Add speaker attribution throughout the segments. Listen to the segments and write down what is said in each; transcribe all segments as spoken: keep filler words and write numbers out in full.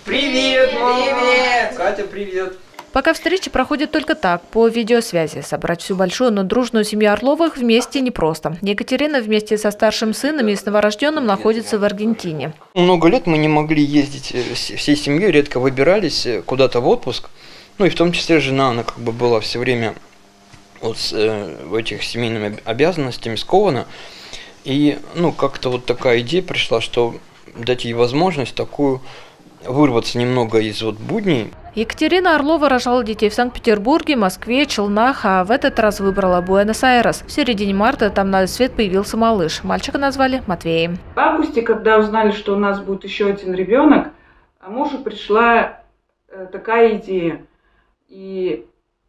Speaker 1: Привет, мама! Привет! Катя, привет!
Speaker 2: Пока встречи проходят только так, по видеосвязи. Собрать всю большую, но дружную семью Орловых вместе непросто. Екатерина вместе со старшим сыном и с новорожденным находится в Аргентине.
Speaker 1: Много лет мы не могли ездить всей семьей, редко выбирались куда-то в отпуск. Ну и в том числе жена, она как бы была все время вот с, э, в этих семейными обязанностями скована. И ну как-то вот такая идея пришла, что дать ей возможность такую вырваться немного из вот будней.
Speaker 2: Екатерина Орлова рожала детей в Санкт-Петербурге, Москве, Челнах, а в этот раз выбрала Буэнос-Айрес. В середине марта там на свет появился малыш. Мальчика назвали Матвеем.
Speaker 3: В августе, когда узнали, что у нас будет еще один ребенок, мужу пришла э, такая идея. И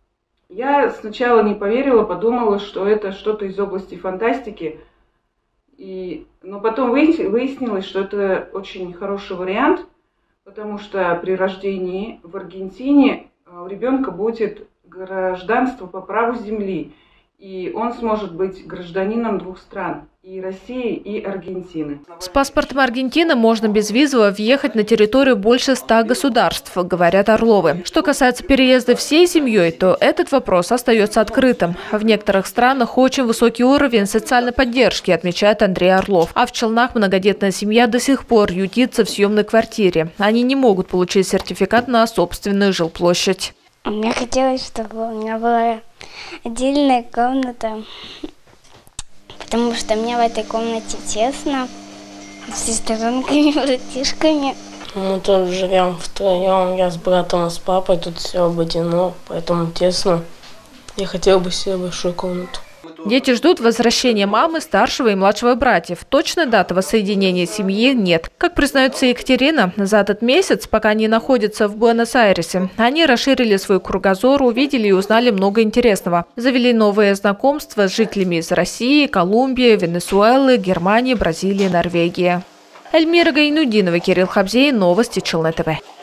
Speaker 3: я сначала не поверила, подумала, что это что-то из области фантастики. И, но потом выяснилось, что это очень хороший вариант, потому что при рождении в Аргентине у ребенка будет гражданство по праву земли, и он сможет быть гражданином двух стран – и России, и Аргентины.
Speaker 2: С паспортом Аргентины можно безвизово въехать на территорию больше ста государств, говорят Орловы. Что касается переезда всей семьей, то этот вопрос остается открытым. В некоторых странах очень высокий уровень социальной поддержки, отмечает Андрей Орлов. А в Челнах многодетная семья до сих пор ютится в съемной квартире. Они не могут получить сертификат на собственную жилплощадь.
Speaker 4: Мне хотелось, чтобы у меня была отдельная комната, потому что мне в этой комнате тесно, с сестренками, братишками.
Speaker 5: Мы тут живем втроем, я с братом и с папой, тут все обойдено, поэтому тесно. Я хотел бы себе большую комнату.
Speaker 2: Дети ждут возвращения мамы, старшего и младшего братьев. Точной даты воссоединения семьи нет. Как признается Екатерина, за этот месяц, пока они находятся в Буэнос-Айресе, они расширили свой кругозор, увидели и узнали много интересного. Завели новые знакомства с жителями из России, Колумбии, Венесуэлы, Германии, Бразилии, Норвегии. Эльмира Гайнудинова, Кирилл Хабзей, новости Челны ТВ.